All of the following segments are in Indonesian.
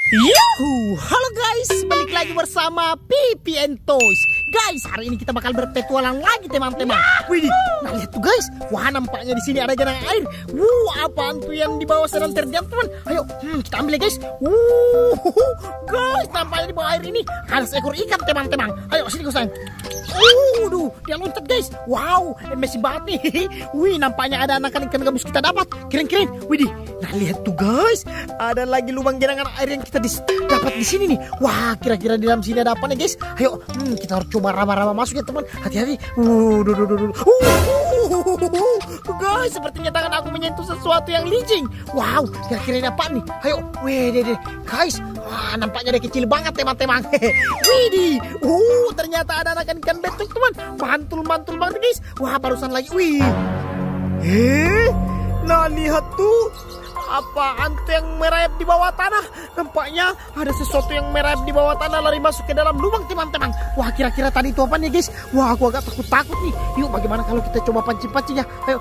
Yahoo! Halo guys, balik lagi bersama Pipi and Toys. Guys, hari ini kita bakal berpetualang lagi teman-teman. Wih, nah lihat tuh guys. Wah, nampaknya di sini ada genangan air. Apaan tuh yang di bawah sedang terjam teman? Ayo, kita ambil ya guys. Guys, nampaknya di bawah air ini ada seekor ikan teman-teman. Ayo sini sayang. Dia loncat guys. Wow, amazing banget nih. Wih, nampaknya ada anakan ikan gabus kita dapat. Keren-keren. Wih, nah lihat tuh guys. Ada lagi lubang genangan air yang kita dapat di sini nih. Wah, kira-kira di dalam sini ada apa nih guys? Ayo, kita harus coba raba-raba masuk ya teman. Hati-hati. Guys, sepertinya tangan aku menyentuh sesuatu yang licin. Wow, kira-kira ini apa nih? Ayo, guys. Wah, nampaknya dia kecil banget teman-teman. Widih. Ternyata ada anakan ikan betuk teman. Mantul-mantul banget guys. Wah, barusan lagi. Wih. Nah lihat tuh. Apaan tuh yang merayap di bawah tanah? Nampaknya ada sesuatu yang merayap di bawah tanah lari masuk ke dalam lubang teman-teman. Wah, kira-kira tadi itu apa nih guys? Wah, aku agak takut-takut nih. Yuk, bagaimana kalau kita coba pancing-pancing ya? Ayo.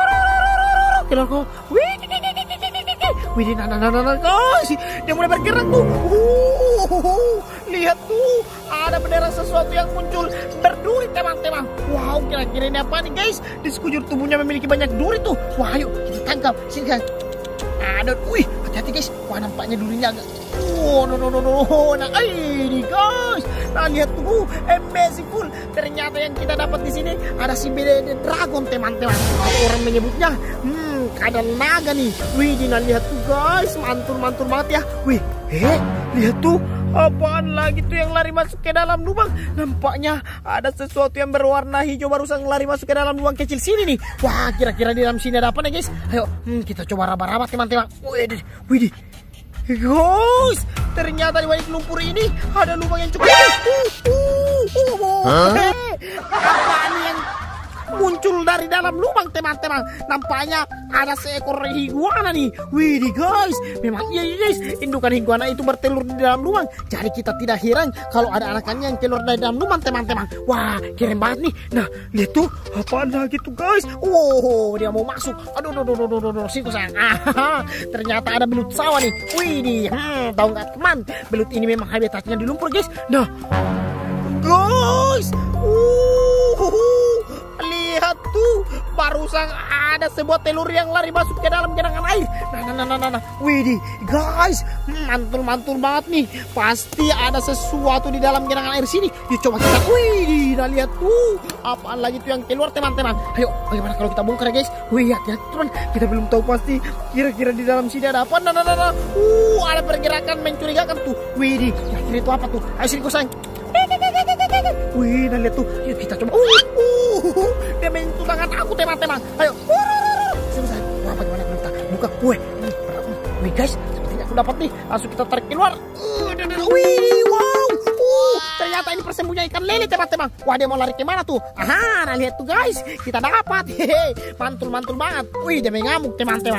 Wih, nah guys, dia mulai bergerak tuh. Lihat tuh, ada bendera sesuatu yang muncul berduri teman-teman. Wow, kira-kira ini apa nih guys? Di sekujur tubuhnya memiliki banyak duri tuh. Wah, yuk kita tangkap. Sini guys. Wih, hati-hati guys. Wah, nampaknya durinya agak. Nah, ini guys. Nah, lihat tuh, amazing full. Ternyata yang kita dapat di sini ada si bede dragon teman-teman. Atau orang menyebutnya kadal naga nih. Wih, nah lihat tuh guys, mantul-mantul banget ya. Wih, lihat tuh. Apaan lagi tuh yang lari masuk ke dalam lubang? Nampaknya ada sesuatu yang berwarna hijau barusan lari masuk ke dalam lubang kecil sini nih. Wah, kira-kira di dalam sini ada apa nih guys? Ayo, kita coba raba-raba teman-teman. Wih, guys, ternyata di balik lumpur ini ada lubang yang cukup. Apaan yang muncul dari dalam lubang teman-teman? Nampaknya ada seekor iguana nih. Wih guys, memang iya guys, indukan iguana itu bertelur di dalam lubang. Jadi kita tidak heran kalau ada anakannya yang telur dari dalam lubang teman-teman. Wah, keren banget nih. Nah, lihat tuh, apaan lagi tuh guys? Dia mau masuk. Aduh, situ sayang. Ternyata ada belut sawah nih. Wih, tahu nggak teman? Belut ini memang habitatnya di lumpur guys. Nah, guys, lihat tuh, barusan ada sebuah telur yang lari masuk ke dalam genangan air. Nah. Wih, guys, mantul-mantul banget nih. Pasti ada sesuatu di dalam genangan air sini. Yuk coba kita. Wih, nah lihat tuh, apaan lagi tuh yang keluar teman-teman. Ayo, bagaimana kalau kita bongkar guys? Wih, ya teman, kita belum tahu pasti. Kira-kira di dalam sini ada apa? Nah. Ada pergerakan mencurigakan tuh. Wih, kira-kira itu apa tuh? Ayo sini sayang. Wih, nah lihat tuh, yuk kita coba. Dia menyentuh tangan aku teman-teman. Ayo. Selesai. Wah, bagaimana kita buka? Wih guys, sepertinya aku dapat nih. Langsung kita tarik keluar. Wih, wow. Ternyata ini persembunyian ikan lele teman-teman. Wah, dia mau lari kemana tuh? Nah lihat tuh guys, kita dapat. Mantul-mantul banget. Wih, dia mengamuk teman-teman.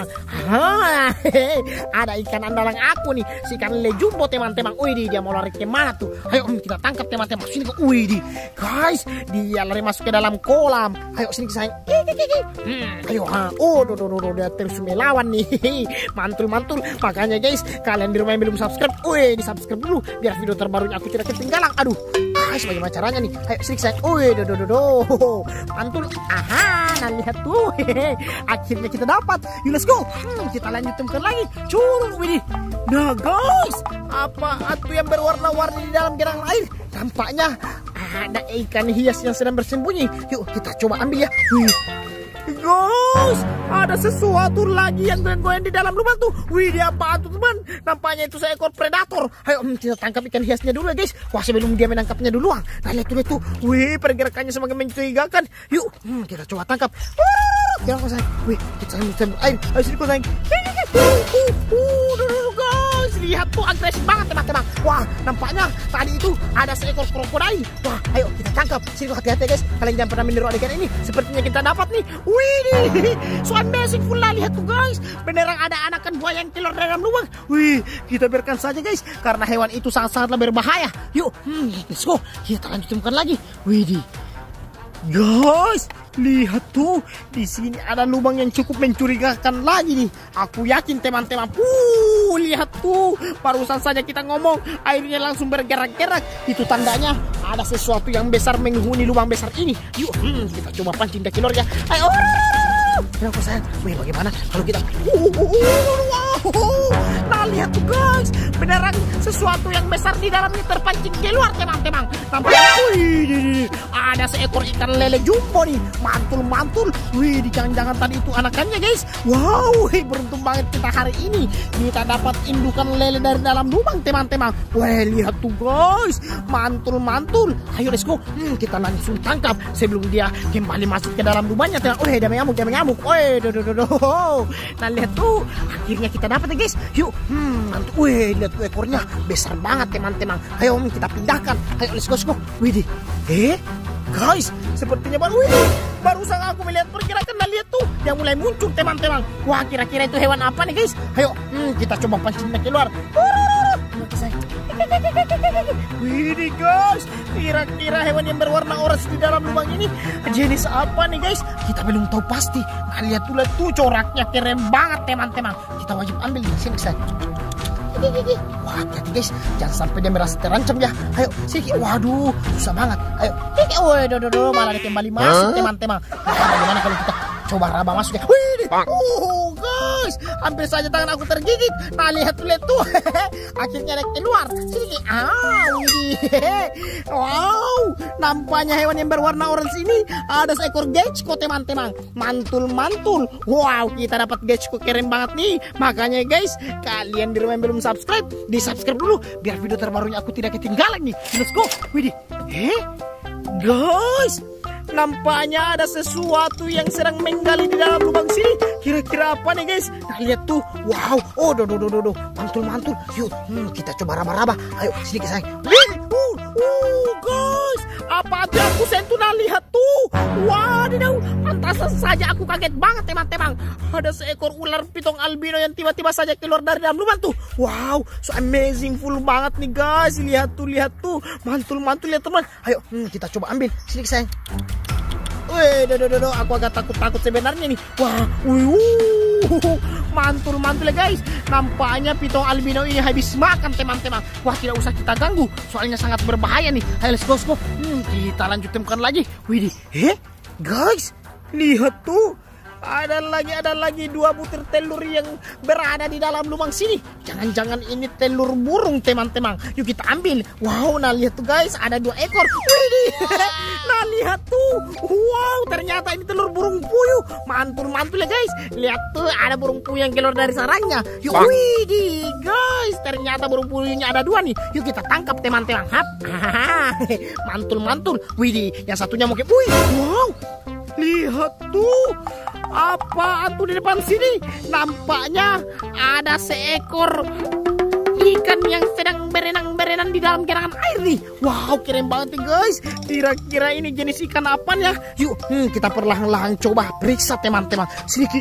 Ada ikan andalan aku nih, si ikan lele jumbo teman-teman. Wih, dia mau lari kemana tuh? Ayo kita tangkap teman-teman. Sini kok. Wih, guys, dia lari masuk ke dalam kolam. Ayo sini sayang. Ayo, dia terus melawan nih. Mantul-mantul. Makanya guys, kalian di rumah yang belum subscribe, di subscribe dulu biar video terbarunya aku tidak ketinggalan. Aduh, guys, bagaimana caranya nih? Ayo sini sayang. Mantul. Nah lihat tuh. Akhirnya kita dapat. Yuk let's go. Kita lanjutkan lagi. Widih. Nah guys, apa tuh yang berwarna-warni di dalam genangan air? Tampaknya ada ikan hias yang sedang bersembunyi. Yuk kita coba ambil ya. Guys, ada sesuatu lagi yang goyang-goyang di dalam lubang tuh. Wih, dia apaan tuh teman? Nampaknya itu seekor predator. Ayo kita tangkap ikan hiasnya dulu ya guys. Wah, sebelum dia menangkapnya duluan. Nah lihat tuh. Wih, pergerakannya semakin mencurigakan. Yuk, kita coba tangkap. Wih, kita sambil air. Ayo sini kok sayang. Guys, lihat tuh agresif banget teman-teman. Wah, nampaknya tadi itu ada seekor krokodil. Wah, ayo kita tangkap. Sini kok, hati-hati guys. Kalian jangan pernah meniru adegan ini. Sepertinya kita dapat nih. Wih, so amazing full lah. Lihat tuh guys, beneran ada anakan buaya yang keluar dalam lubang. Wih, kita biarkan saja guys, karena hewan itu sangat-sangatlah berbahaya. Yuk, let's go. Kita lanjutkan lagi. Wih, Guys, lihat tuh, di sini ada lubang yang cukup mencurigakan lagi nih. Aku yakin teman-teman. Lihat tuh, barusan saja kita ngomong, airnya langsung bergerak-gerak. Itu tandanya ada sesuatu yang besar menghuni lubang besar ini. Yuk, kita coba pancing daki lor ya. Ayo, kenapa sayang? Bagaimana kalau kita? Nah, lihat tuh guys, beneran sesuatu yang besar di dalamnya terpancing keluar teman-teman. Nampaknya, ada seekor ikan lele jumbo nih, mantul-mantul. Wih, jangan-jangan tadi itu anakannya guys. Wow, beruntung banget kita hari ini. Kita dapat indukan lele dari dalam lubang teman-teman. Wah, lihat tuh guys, mantul-mantul. Ayo let's go, kita langsung tangkap sebelum dia kembali masuk ke dalam lubangnya. Dia mengamuk. Nah, lihat tuh, akhirnya kita dapat ya guys. Yuk, lihat tuh ekornya besar banget teman-teman. Ayo kita pindahkan. Ayo let's go. Widih, guys, sepertinya barusan aku melihat pergerakan. Nah, lihat tuh, dia mulai muncul teman-teman. Wah, kira-kira itu hewan apa nih guys? Ayo, kita coba pancingnya keluar. Widih guys, kira-kira hewan yang berwarna orange di dalam lubang ini jenis apa nih guys? Kita belum tahu pasti. Nah, lihat tuh coraknya keren banget teman-teman. Kita wajib ambil di sini guys. Wah, hati-hati guys, jangan sampai dia merasa terancam ya. Ayo, sini. Waduh, susah banget. Ayo, malah dia kembali masuk teman-teman. Bagaimana kalau kita coba raba masuk ya? Guys, hampir saja tangan aku tergigit. Nah, lihat tuh. Akhirnya dia keluar. Sini. Wow, nampaknya hewan yang berwarna orange ini ada seekor gecko teman-teman. Mantul-mantul. Wow, kita dapat gecko keren banget nih. Makanya guys, kalian di rumah yang belum subscribe, di subscribe dulu biar video terbarunya aku tidak ketinggalan nih. Let's go. Widih. Guys, nampaknya ada sesuatu yang sedang menggali di dalam lubang sini. Kira-kira apa nih guys? Nah, lihat tuh. Wow. Mantul-mantul. Yuk, kita coba raba-raba. Ayo, sini guys. Guys, apa aja aku sentuh? Nah, lihat tuh. Wadidaw, pantasan saja aku kaget banget teman-teman. Ada seekor ular piton albino yang tiba-tiba saja keluar dari dalam lubang tuh. Wow, so amazing, full banget nih guys. Lihat tuh. Mantul-mantul ya teman. Ayo, kita coba ambil. Sini sayang. Aku agak takut sebenarnya nih. Wah, mantul-mantul ya guys. Nampaknya piton albino ini habis makan teman-teman. Wah, tidak usah kita ganggu, soalnya sangat berbahaya nih. Ayo let's go. Kita lanjut temukan lagi. Widih, guys, lihat tuh. Ada lagi 2 butir telur yang berada di dalam lubang sini. Jangan-jangan ini telur burung teman-teman. Yuk kita ambil. Wow, nah lihat tuh guys, ada 2 ekor. Widih. Nah, lihat tuh. Wow, ternyata ini telur burung puyuh. Mantul-mantul ya guys. Lihat tuh, ada burung puyuh yang keluar dari sarangnya. Yuk, widih guys, ternyata burung puyuhnya ada 2 nih. Yuk kita tangkap teman-teman. Mantul-mantul. Widih, yang satunya mungkin. Wow, lihat tuh. Apaan tuh di depan sini? Nampaknya ada seekor ikan yang sedang berenang di dalam genangan air nih. Wow, keren banget nih guys. Kira-kira ini jenis ikan apa ya? Yuk, kita perlahan-lahan coba periksa teman-teman. Sedikit.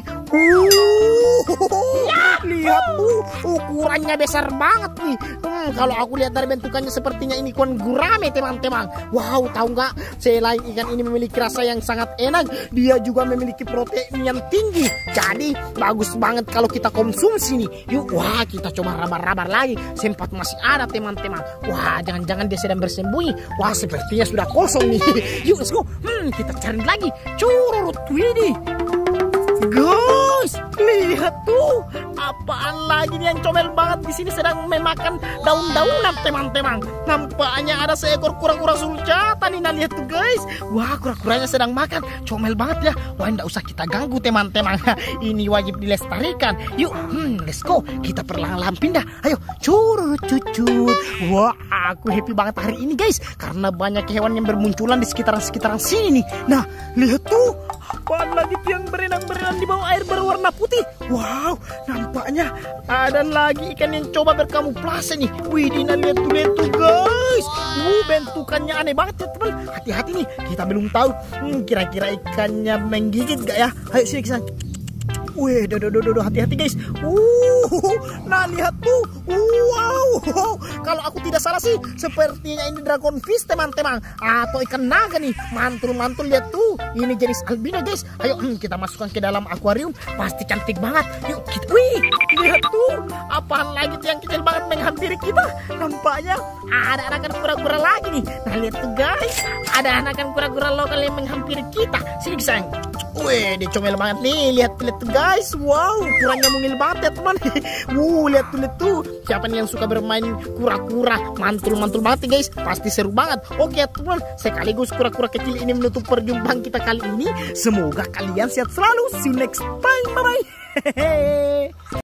Lihat tuh, ukurannya besar banget nih. Kalau aku lihat dari bentukannya sepertinya ini ikan gurame teman-teman. Wow, tahu nggak? Selain ikan ini memiliki rasa yang sangat enak, dia juga memiliki protein yang tinggi. Jadi bagus banget kalau kita konsumsi nih. Yuk, wah kita coba rabar-rabar lagi. Sempat masih ada teman-teman. Wah, jangan-jangan dia sedang bersembunyi. Wah, sepertinya sudah kosong nih. Yuk, let's go. Kita cari lagi. Curut, widih. Guys, lihat tuh. Apaan lagi nih yang comel banget di sini sedang memakan daun-daunan teman-teman. Nampaknya ada seekor kura-kura sulcata nih. Nah, lihat tuh guys. Wah, kura-kuranya sedang makan. Comel banget ya. Wah, tidak usah kita ganggu teman-teman. Ini wajib dilestarikan. Yuk, let's go. Kita perlahan-lahan pindah. Ayo, curut cucut. Wah, aku happy banget hari ini guys, karena banyak hewan yang bermunculan di sekitaran sini nih. Nah, lihat tuh. Apaan lagi tuh yang berenang-berenang di bawah air berwarna putih. Wow, nampaknya ada lagi ikan yang coba berkamuflase nih. Widih, lihat tuh guys. Bentukannya aneh banget ya teman. Hati-hati nih, kita belum tahu kira-kira ikannya menggigit gak ya. Ayo sini kita. Hati-hati guys. Nah lihat tuh. Wow, kalau aku tidak salah sih, sepertinya ini dragon fish teman-teman, atau ikan naga nih. Mantul-mantul, lihat tuh, ini jenis albino guys. Ayo kita masukkan ke dalam akuarium, pasti cantik banget. Yuk kita, wih, lihat tuh, apaan lagi tuh yang kecil banget menghampiri kita. Nampaknya ada anakan kura-kura lagi nih. Nah lihat tuh guys, ada anakan kura-kura lokal yang menghampiri kita. Sini sayang. Wih, dia comel banget nih. Lihat tuh guys. Wow, kurangnya mungil banget ya teman. Lihat tuh. Siapa nih yang suka bermain kura-kura? Mantul-mantul banget nih guys. Pasti seru banget. Oke ya teman, sekaligus kura-kura kecil ini menutup perjumpaan kita kali ini. Semoga kalian sehat selalu. See you next time. Bye-bye.